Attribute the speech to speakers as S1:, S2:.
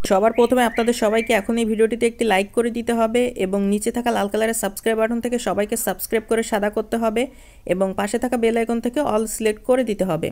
S1: সবার প্রথমে আপনাদের সবাইকে এখন এই ভিডিওটিতে একটি লাইক করে দিতে হবে এবং নিচে থাকা লাল কালারের সাবস্ক্রাইব বাটন থেকে সবাইকে সাবস্ক্রাইব করে সাদা করতে হবে এবং পাশে থাকা বেল আইকন থেকে অল সিলেক্ট করে দিতে হবে।